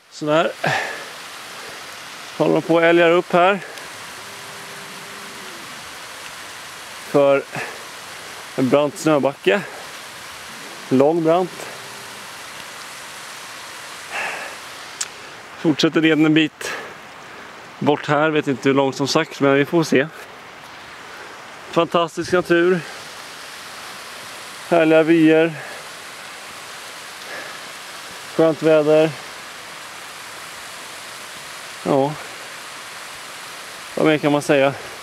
Så där håller de på att älgar upp här för en brant snöbacke. Lång brant. Fortsätter redan en bit bort här, vet inte hur långt som sagt, men vi får se. Fantastisk natur. Härliga vyer. Skönt väder. Ja. Vad mer kan man säga?